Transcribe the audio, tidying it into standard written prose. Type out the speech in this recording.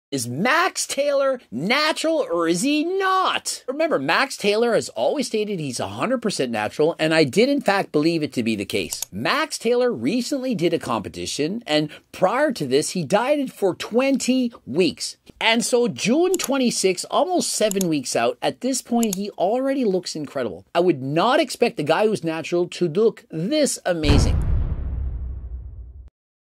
Is Max Taylor natural or is he not? Remember, Max Taylor has always stated he's 100% natural, and I did in fact believe it to be the case. Max Taylor recently did a competition, and prior to this, he dieted for 20 weeks. And so June 26, almost 7 weeks out, at this point, he already looks incredible. I would not expect the guy who's natural to look this amazing.